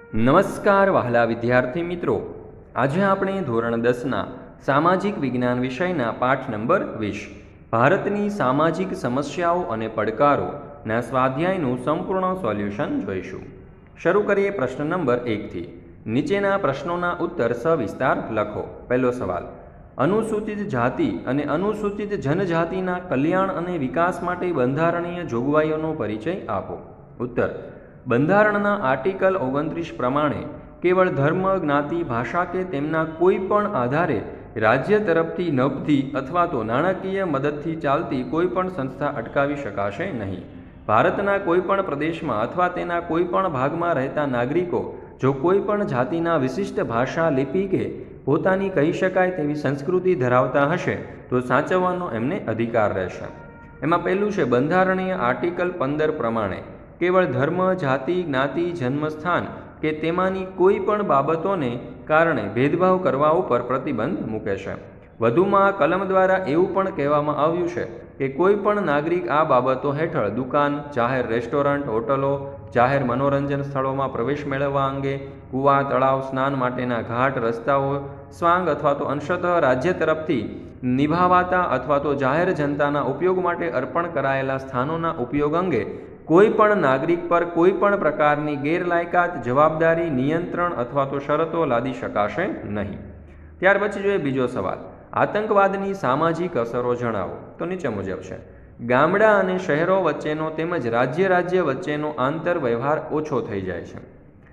નમસ્કાર વહાલા વિદ્યાર્થી મિત્રો, આજે આપણે ધોરણ 10ના સામાજિક વિજ્ઞાન વિષયના પાઠ નંબર 20 ભારતની સામાજિક સમસ્યાઓ અને પડકારોના સ્વાધ્યાયનું સંપૂર્ણ સોલ્યુશન જોઈશું। શરૂ કરીએ પ્રશ્ન નંબર 1થી। નીચેના પ્રશ્નોના ઉત્તર સવિસ્તાર લખો। પહેલો સવાલ, અનુસૂચિત જાતિ અને અનુસૂચિત જનજાતિના કલ્યાણ અને વિકાસ માટે બંધારણીય જોગવાઈઓનો પરિચય આપો। ઉત્તર, બંધારણના આર્ટિકલ 29 પ્રમાણે કેવળ ધર્મ, જ્ઞાતિ, ભાષા કે તેમના કોઈ પણ આધારે રાજ્ય તરફથી નભતી અથવા તો નાણાકીય મદદથી ચાલતી કોઈ પણ સંસ્થા અટકાવી શકાશે નહીં। ભારતના કોઈ પણ પ્રદેશમાં અથવા તેના કોઈ પણ ભાગમાં રહેતા નાગરિકો જો કોઈ પણ જાતિના વિશિષ્ટ ભાષા, લિપિ કે પોતાની કહી શકાય તેવી સંસ્કૃતિ ધરાવતા હશે તો સાચવવાનો એમને અધિકાર રહેશે। એમાં પહેલું છે, બંધારણીય આર્ટિકલ 15 પ્રમાણે કેવળ ધર્મ, જાતિ, જ્ઞાતિ, જન્મસ્થાન કે તેમાંની કોઈ પણ બાબતોને કારણે ભેદભાવ કરવા ઉપર પ્રતિબંધ મૂકે છે। વધુમાં આ કલમ દ્વારા એવું પણ કહેવામાં આવ્યું છે કે કોઈ પણ નાગરિક આ બાબતો હેઠળ દુકાન, જાહેર રેસ્ટોરન્ટ, હોટલો, જાહેર મનોરંજન સ્થળોમાં પ્રવેશ મેળવવા અંગે, કૂવા, તળાવ, સ્નાન માટેના ઘાટ, રસ્તાઓ, સ્વાંગ અથવા તો અંશતઃ રાજ્ય તરફથી નિભાવાતા અથવા તો જાહેર જનતાના ઉપયોગ માટે અર્પણ કરાયેલા સ્થાનોના ઉપયોગ અંગે કોઈ પણ નાગરિક પર કોઈ પણ પ્રકારની ગેરલાયકાત, જવાબદારી, નિયંત્રણ અથવા તો શરતો લાદી શકાશે નહીં। ત્યાર પછી જોઈએ બીજો સવાલ, આતંકવાદની સામાજિક અસરો જણાવો। તો નીચે મુજબ છે, ગામડા અને શહેરો વચ્ચેનો તેમજ રાજ્ય વચ્ચેનો આંતર વ્યવહાર ઓછો થઈ જાય છે।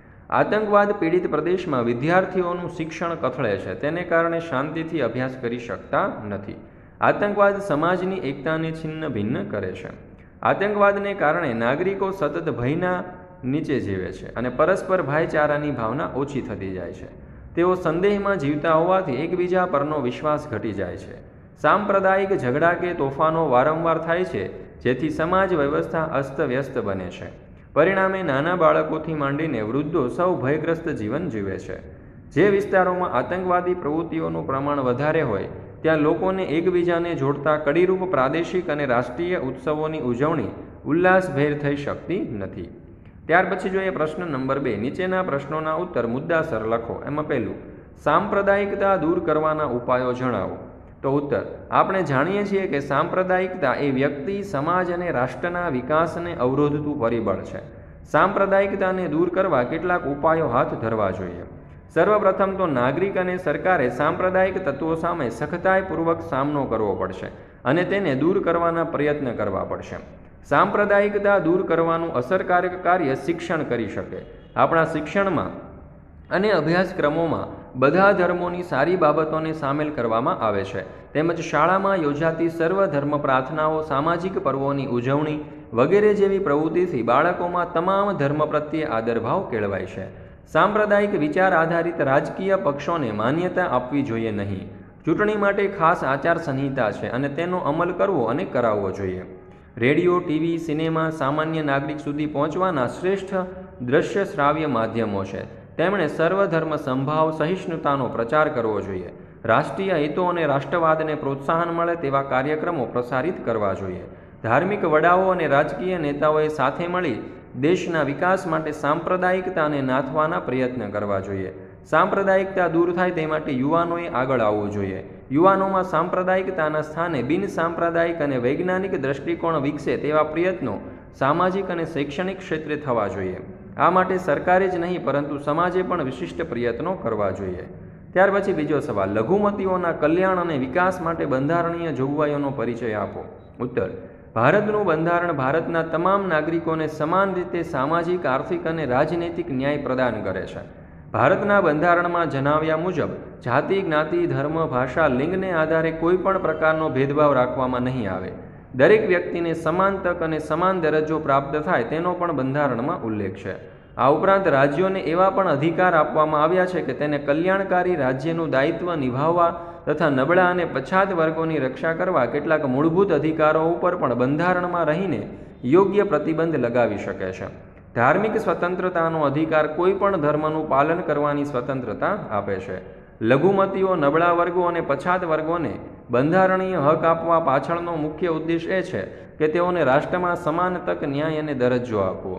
આતંકવાદ પીડિત પ્રદેશમાં વિદ્યાર્થીઓનું શિક્ષણ કથળે છે, તેને કારણે શાંતિથી અભ્યાસ કરી શકતા નથી। આતંકવાદ સમાજની એકતાને છિન્ન ભિન્ન કરે છે। આતંકવાદને કારણે નાગરિકો સતત ભયના નીચે જીવે છે અને પરસ્પર ભાઈચારાની ભાવના ઓછી થતી જાય છે। તેઓ સંદેહમાં જીવતા હોવાથી એકબીજા પરનો વિશ્વાસ ઘટી જાય છે। સાંપ્રદાયિક ઝઘડા કે તોફાનો વારંવાર થાય છે, જેથી સમાજ વ્યવસ્થા અસ્તવ્યસ્ત બને છે। પરિણામે નાના બાળકોથી માંડીને વૃદ્ધો સૌ ભયગ્રસ્ત જીવન જીવે છે। જે વિસ્તારોમાં આતંકવાદી પ્રવૃત્તિઓનું પ્રમાણ વધારે હોય ત્યાં લોકોને એકબીજાને જોડતા કડીરૂપ પ્રાદેશિક અને રાષ્ટ્રીય ઉત્સવોની ઉજવણી ઉલ્લાસભેર થઈ શકતી નથી। ત્યાર પછી જોઈએ પ્રશ્ન નંબર 2। નીચેના પ્રશ્નોના ઉત્તર મુદ્દાસર લખો। એમાં પહેલું, સાંપ્રદાયિકતા દૂર કરવાના ઉપાયો જણાવો। તો ઉત્તર, આપણે જાણીએ છીએ કે સાંપ્રદાયિકતા એ વ્યક્તિ, સમાજ અને રાષ્ટ્રના વિકાસને અવરોધતું પરિબળ છે। સાંપ્રદાયિકતાને દૂર કરવા કેટલાક ઉપાયો હાથ ધરવા જોઈએ। સર્વપ્રથમ તો નાગરિક અને સરકારે સાંપ્રદાયિક તત્વો સામે સખતાઈપૂર્વક સામનો કરવો પડશે અને તેને દૂર કરવાના પ્રયત્ન કરવા પડશે। સાંપ્રદાયિકતા દૂર કરવાનું અસરકારક કાર્ય શિક્ષણ કરી શકે। આપણા શિક્ષણમાં અને અભ્યાસક્રમોમાં બધા ધર્મોની સારી બાબતોને સામેલ કરવામાં આવે છે, તેમજ શાળામાં યોજાતી સર્વધર્મ પ્રાર્થનાઓ, સામાજિક પર્વોની ઉજવણી વગેરે જેવી પ્રવૃત્તિથી બાળકોમાં તમામ ધર્મ પ્રત્યે આદરભાવ કેળવાય છે। સાંપ્રદાયિક વિચાર આધારિત રાજકીય પક્ષોને માન્યતા આપવી જોઈએ નહીં। ચૂંટણી માટે ખાસ આચાર સંહિતા છે અને તેનો અમલ કરવો અને કરાવવો જોઈએ। રેડિયો, ટીવી, સિનેમા સામાન્ય નાગરિક સુધી પહોંચવાના શ્રેષ્ઠ દ્રશ્ય શ્રાવ્ય માધ્યમો છે। તેમણે સર્વધર્મ સંભાવ, સહિષ્ણુતાનો પ્રચાર કરવો જોઈએ। રાષ્ટ્રીય હિતો અને રાષ્ટ્રવાદને પ્રોત્સાહન મળે તેવા કાર્યક્રમો પ્રસારિત કરવા જોઈએ। ધાર્મિક વડાઓ અને રાજકીય નેતાઓએ સાથે મળી દેશના વિકાસ માટે સાંપ્રદાયિકતાને નાથવાના પ્રયત્ન કરવા જોઈએ। સાંપ્રદાયિકતા દૂર થાય તે માટે યુવાનોએ આગળ આવવું જોઈએ। યુવાનોમાં સાંપ્રદાયિકતાના સ્થાને બિન સાંપ્રદાયિક અને વૈજ્ઞાનિક દ્રષ્ટિકોણ વિકસે તેવા પ્રયત્નો સામાજિક અને શૈક્ષણિક ક્ષેત્રે થવા જોઈએ। આ માટે સરકારે જ નહીં પરંતુ સમાજે પણ વિશિષ્ટ પ્રયત્નો કરવા જોઈએ। ત્યાર પછી બીજો સવાલ, લઘુમતીઓના કલ્યાણ અને વિકાસ માટે બંધારણીય જોગવાઈઓનો પરિચય આપો। ઉત્તર, ભારતનું બંધારણ ભારતના તમામ નાગરિકોને સમાન રીતે સામાજિક, આર્થિક અને રાજનૈતિક ન્યાય પ્રદાન કરે છે। ભારતના બંધારણમાં જણાવ્યા મુજબ જાતિ, જ્ઞાતિ, ધર્મ, ભાષા, લિંગને આધારે કોઈ પણ પ્રકારનો ભેદભાવ રાખવામાં નહીં આવે। દરેક વ્યક્તિને સમાન તક અને સમાન દરજ્જો પ્રાપ્ત થાય તેનો પણ બંધારણમાં ઉલ્લેખ છે। આ ઉપરાંત રાજ્યોને એવા પણ અધિકાર આપવામાં આવ્યા છે કે તેને કલ્યાણકારી રાજ્યનું દાયિત્વ નિભાવવા તથા નબળા અને પછાત વર્ગોની રક્ષા કરવા કેટલાક મૂળભૂત અધિકારો ઉપર પણ બંધારણમાં રહીને યોગ્ય પ્રતિબંધ લગાવી શકે છે। ધાર્મિક સ્વતંત્રતાનો અધિકાર કોઈ પણ ધર્મનું પાલન કરવાની સ્વતંત્રતા આપે છે। લઘુમતીઓ, નબળા વર્ગો અને પછાત વર્ગોને બંધારણીય હક આપવા પાછળનો મુખ્ય ઉદ્દેશ એ છે કે તેઓને રાષ્ટ્રમાં સમાન તક, ન્યાય અને દરજ્જો આપવો।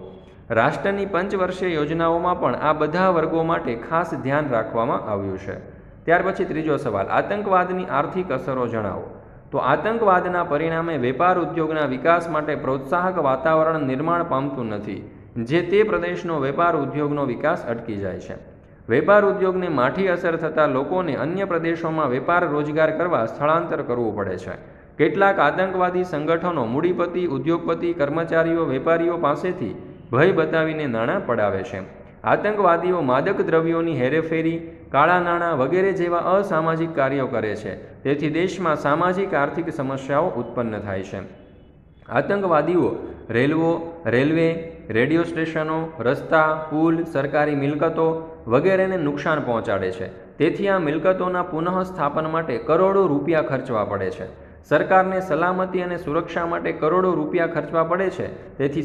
રાષ્ટ્રની પંચવર્ષીય યોજનાઓમાં પણ આ બધા વર્ગો માટે ખાસ ધ્યાન રાખવામાં આવ્યું છે। ત્યાર પછી ત્રીજો સવાલ, આતંકવાદની આર્થિક અસરો જણાવો। તો આતંકવાદના પરિણામે વેપાર ઉદ્યોગના વિકાસ માટે પ્રોત્સાહક વાતાવરણ નિર્માણ પામતું નથી, જે તે પ્રદેશનો વેપાર ઉદ્યોગનો વિકાસ અટકી જાય છે। વેપાર ઉદ્યોગને માઠી અસર થતાં લોકોને અન્ય પ્રદેશોમાં વેપાર રોજગાર કરવા સ્થળાંતર કરવું પડે છે। કેટલાક આતંકવાદી સંગઠનો મૂડીપતિ, ઉદ્યોગપતિ, કર્મચારીઓ, વેપારીઓ પાસેથી ભય બતાવીને નાણાં પડાવે છે। આતંકવાદીઓ માદક દ્રવ્યોની હેરેફેરી, કાળા નાણાં વગેરે જેવા અસામાજિક કાર્યો કરે છે, તેથી દેશમાં સામાજિક આર્થિક સમસ્યાઓ ઉત્પન્ન થાય છે। આતંકવાદીઓ રેલવે, રેડિયો સ્ટેશનો, રસ્તા, પુલ, સરકારી મિલકતો વગેરેને નુકસાન પહોંચાડે છે, તેથી આ મિલકતોના પુનઃસ્થાપન માટે કરોડો રૂપિયા ખર્ચવા પડે છે। સરકારને સલામતી અને સુરક્ષા માટે કરોડો રૂપિયા ખર્ચવા પડે છે, તેથી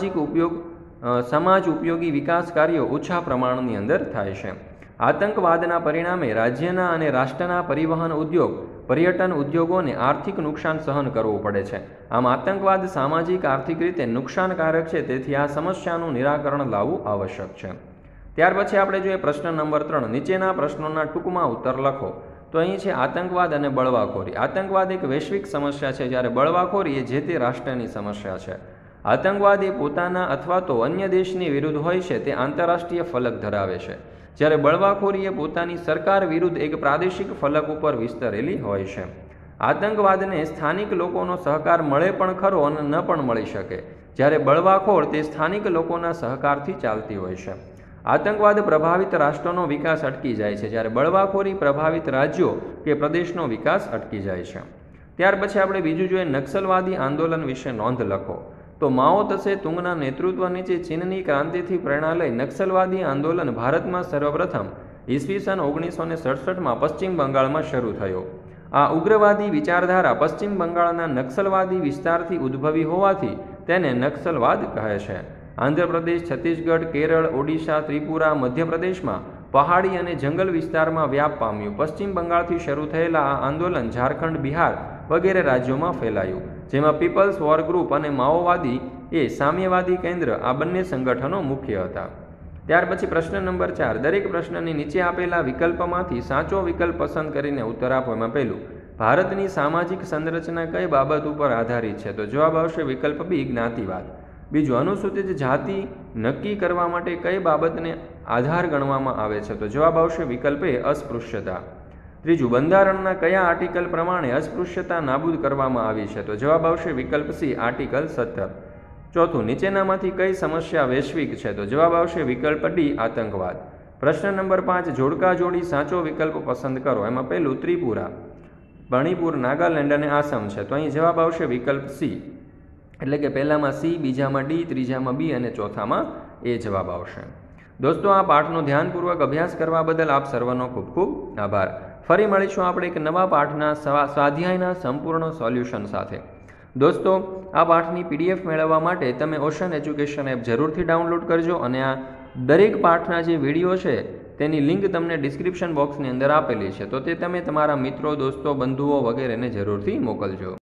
સમાજ ઉપયોગી વિકાસ કાર્યો ઓછા પ્રમાણની અંદર થાય છે। આતંકવાદના પરિણામે રાજ્યના અને રાષ્ટ્રના પરિવહન ઉદ્યોગ, પર્યટન ઉદ્યોગોને આર્થિક નુકસાન સહન કરવું પડે છે। આમ આતંકવાદ સામાજિક આર્થિક રીતે નુકસાનકારક છે, તેથી આ સમસ્યાનું નિરાકરણ લાવવું આવશ્યક છે। ત્યાર પછી આપણે જોઈએ પ્રશ્ન નંબર 3, નીચેના પ્રશ્નોના ટૂંકમાં ઉત્તર લખો। તો અહીં છે આતંકવાદ અને બળવાખોરી। આતંકવાદ એક વૈશ્વિક સમસ્યા છે, જ્યારે બળવાખોરી એ જે તે રાષ્ટ્રની સમસ્યા છે। આતંકવાદ એ પોતાના અથવા તો અન્ય દેશની વિરુદ્ધ હોય છે, તે આંતરરાષ્ટ્રીય ફલક ધરાવે છે, જ્યારે બળવાખોરી એ પોતાની સરકાર વિરુદ્ધ એક પ્રાદેશિક ફલક ઉપર વિસ્તરેલી હોય છે। આતંકવાદને સ્થાનિક લોકોનો સહકાર મળે પણ ખરો અને ન પણ મળી શકે, જ્યારે બળવાખોર તે સ્થાનિક લોકોના સહકારથી ચાલતી હોય છે। આતંકવાદ પ્રભાવિત રાષ્ટ્રોનો વિકાસ અટકી જાય છે, જ્યારે બળવાખોરી પ્રભાવિત રાજ્યો કે પ્રદેશનો વિકાસ અટકી જાય છે। ત્યાર પછી આપણે બીજું જોઈએ નક્સલવાદી આંદોલન વિશે નોંધ લખો। તો માઓ તસે તુંગના નેતૃત્વ નીચે ચીનની ક્રાંતિથી પ્રેરણા લઈ નક્સલવાદી આંદોલન ભારતમાં સર્વપ્રથમ ઈસવીસન 1967માં પશ્ચિમ બંગાળમાં શરૂ થયો। આ ઉગ્રવાદી વિચારધારા પશ્ચિમ બંગાળના નક્સલવાદી વિસ્તારથી ઉદ્ભવી હોવાથી તેને નક્સલવાદ કહે છે। આંધ્રપ્રદેશ, છત્તીસગઢ, કેરળ, ઓડિશા, ત્રિપુરા, મધ્યપ્રદેશમાં પહાડી અને જંગલ વિસ્તારમાં વ્યાપ પામ્યું। પશ્ચિમ બંગાળથી શરૂ થયેલા આ આંદોલન ઝારખંડ, બિહાર વગેરે રાજ્યોમાં ફેલાયું, જેમાં પીપલ્સ વોર ગ્રુપ અને માઓવાદી એ સામ્યવાદી કેન્દ્ર આ બંને સંગઠનો મુખ્ય હતા। ત્યાર પછી પ્રશ્ન નંબર 4, દરેક પ્રશ્નની નીચે આપેલા વિકલ્પમાંથી સાચો વિકલ્પ પસંદ કરીને ઉત્તર આપો। એમાં પહેલું, ભારતની સામાજિક સંરચના કઈ બાબત ઉપર આધારિત છે? તો જવાબ આવશે વિકલ્પ બી, જ્ઞાતિવાદ। બીજું, અનુસૂચિત જાતિ નક્કી કરવા માટે કઈ બાબતને આધાર ગણવામાં આવે છે? તો જવાબ આવશે વિકલ્પ એ, અસ્પૃશ્યતા। ત્રીજું, બંધારણના કયા આર્ટિકલ પ્રમાણે અસ્પૃશ્યતા નાબૂદ કરવામાં આવી છે? તો જવાબ આવશે વિકલ્પ સી, આર્ટિકલ 17। ચોથું, નીચેનામાંથી કઈ સમસ્યા વૈશ્વિક છે? તો જવાબ આવશે વિકલ્પ ડી, આતંકવાદ। પ્રશ્ન નંબર 5, જોડકા જોડી સાચો વિકલ્પ પસંદ કરો। એમાં પહેલું, ત્રિપુરા, મણિપુર, નાગાલેન્ડ અને આસામ છે, તો અહીં જવાબ આવશે વિકલ્પ સી, એટલે કે પહેલામાં સી, બીજામાં ડી, ત્રીજામાં બી અને ચોથામાં એ જવાબ આવશે। દોસ્તો, આ પાઠનો ધ્યાનપૂર્વક અભ્યાસ કરવા બદલ આપ સર્વનો ખૂબ ખૂબ આભાર। ફરી મળીશું આપણે એક નવા પાઠના સ્વાધ્યાયના સંપૂર્ણ સોલ્યુશન સાથે। દોસ્તો, આ પાઠની PDF મેળવવા માટે તમે ઓશન એજ્યુકેશન એપ જરૂરથી ડાઉનલોડ કરજો અને આ દરેક પાઠના જે વિડીયો છે તેની લિંક તમને ડિસ્ક્રિપ્શન બોક્સની અંદર આપેલી છે, તો તે તમે તમારા મિત્રો, દોસ્તો, બંધુઓ વગેરેને જરૂરથી મોકલજો।